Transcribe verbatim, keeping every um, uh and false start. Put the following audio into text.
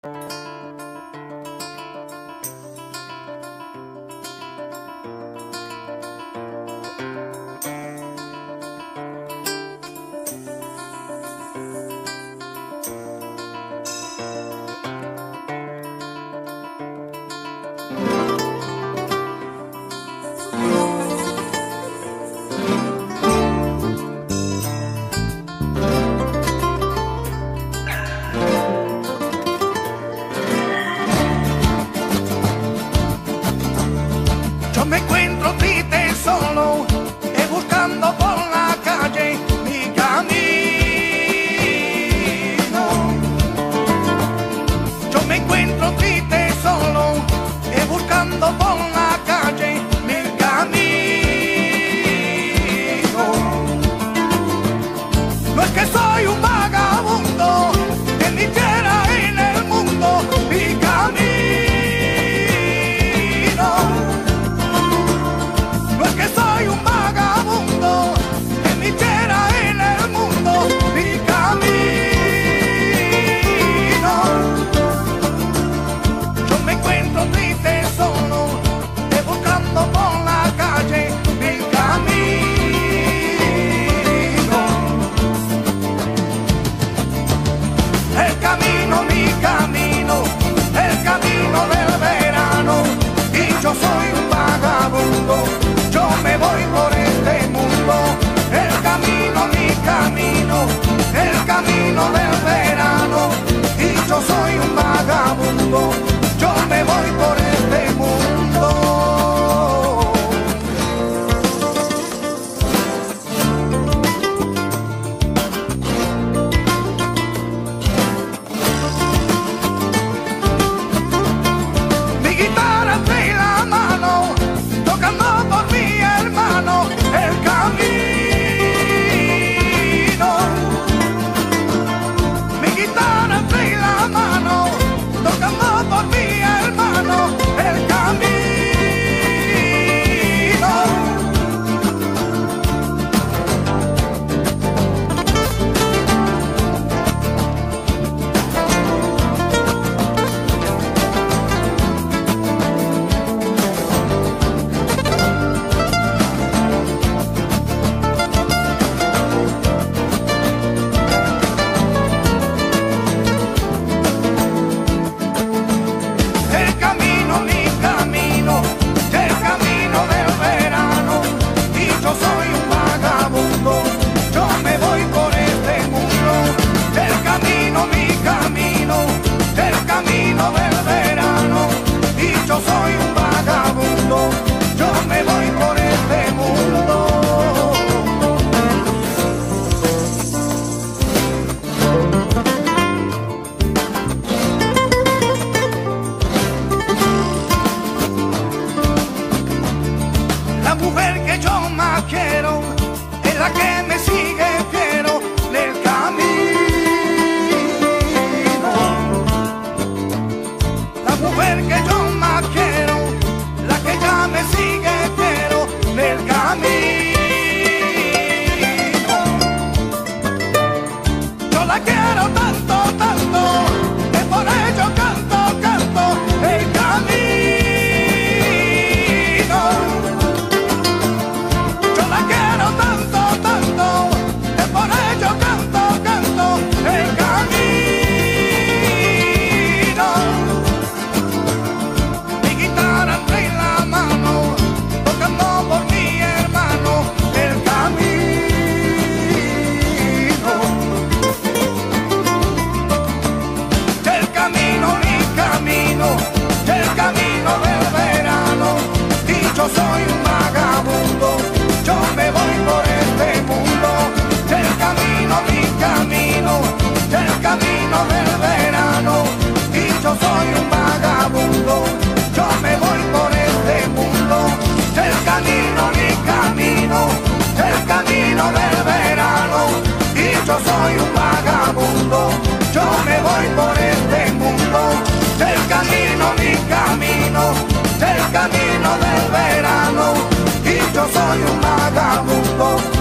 Me encuentro triste solo, eh, buscando por la calle mi camino. Yo me encuentro triste solo, eh, buscando por la calle mi camino. No es que soy un vagabundo, que ni quiera en el mundo mi camino. Soy un vagabundo que ni quiera en el mundo mi camino. Yo me encuentro triste solo, eh, buscando por la calle mi camino. El camino, mi camino, el camino del verano. Y yo soy un vagabundo, yo me voy por este mundo. El camino, mi camino, el camino del verano. Y yo soy un vagabundo, yo me voy por este mundo. Mi guitarra entre la mano, tocando por mi hermano el camino. Mi guitarra entre la mano, tocando por mi hermano el camino. La mujer que yo más quiero es la que me sigue fiero del camino. La mujer que yo más quiero, la que ya me sigue fiero del camino. Yo la quiero tanto, tanto, que por ello canto, canto el camino. Yo soy un vagabundo, yo me voy por este mundo. El camino, mi camino, el camino del verano. Y yo soy un vagabundo, yo me voy por este mundo. El camino, mi camino, el camino del verano. Y yo soy un vagabundo, yo me voy por este mundo. El camino, mi camino, el camino del verano. Y yo soy un vagabundo.